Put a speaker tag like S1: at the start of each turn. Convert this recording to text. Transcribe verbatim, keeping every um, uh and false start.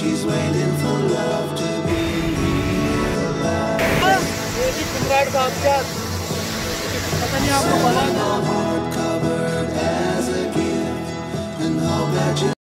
S1: She's waiting for love to be realized.
S2: ये भी सम्राट बादशाह पता नहीं आपको पता है